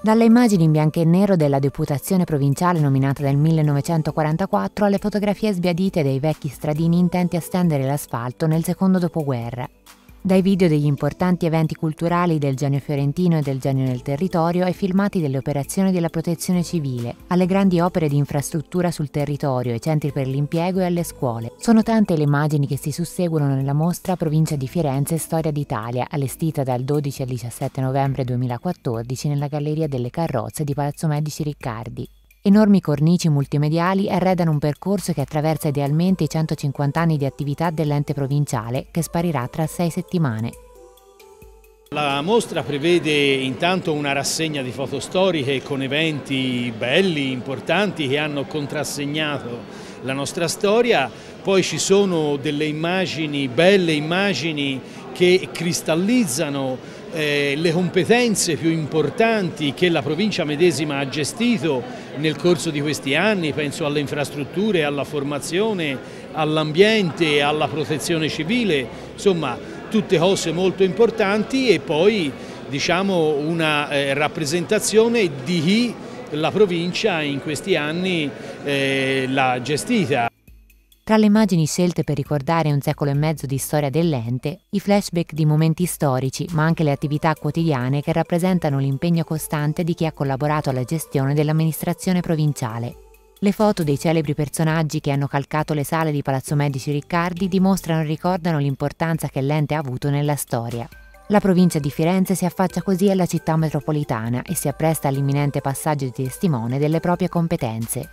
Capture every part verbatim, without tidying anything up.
Dalle immagini in bianco e nero della deputazione provinciale nominata nel millenovecentoquarantaquattro alle fotografie sbiadite dei vecchi stradini intenti a stendere l'asfalto nel secondo dopoguerra. Dai video degli importanti eventi culturali del genio fiorentino e del genio nel territorio ai filmati delle operazioni della protezione civile, alle grandi opere di infrastruttura sul territorio, ai centri per l'impiego e alle scuole. Sono tante le immagini che si susseguono nella mostra Provincia di Firenze Storia d'Italia, allestita dal dodici al diciassette novembre duemilaquattordici nella Galleria delle Carrozze di Palazzo Medici Riccardi. Enormi cornici multimediali arredano un percorso che attraversa idealmente i centocinquanta anni di attività dell'ente provinciale, che sparirà tra sei settimane. La mostra prevede intanto una rassegna di foto storiche con eventi belli, importanti, che hanno contrassegnato la nostra storia. Poi ci sono delle immagini, belle immagini, che cristallizzano eh, le competenze più importanti che la provincia medesima ha gestito nel corso di questi anni. Penso alle infrastrutture, alla formazione, all'ambiente, alla protezione civile, insomma tutte cose molto importanti, e poi diciamo una eh, rappresentazione di chi la provincia in questi anni eh, l'ha gestita. Tra le immagini scelte per ricordare un secolo e mezzo di storia dell'ente, i flashback di momenti storici, ma anche le attività quotidiane che rappresentano l'impegno costante di chi ha collaborato alla gestione dell'amministrazione provinciale. Le foto dei celebri personaggi che hanno calcato le sale di Palazzo Medici Riccardi dimostrano e ricordano l'importanza che l'ente ha avuto nella storia. La provincia di Firenze si affaccia così alla città metropolitana e si appresta all'imminente passaggio di testimone delle proprie competenze.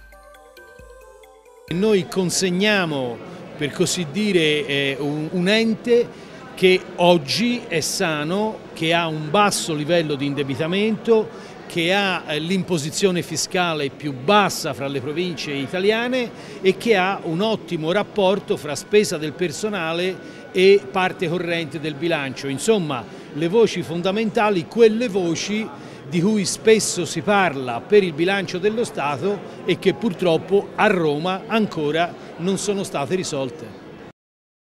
Noi consegniamo, per così dire, eh, un, un ente che oggi è sano, che ha un basso livello di indebitamento, che ha eh, l'imposizione fiscale più bassa fra le province italiane e che ha un ottimo rapporto fra spesa del personale e parte corrente del bilancio. Insomma, le voci fondamentali, quelle voci di cui spesso si parla per il bilancio dello Stato e che purtroppo a Roma ancora non sono state risolte.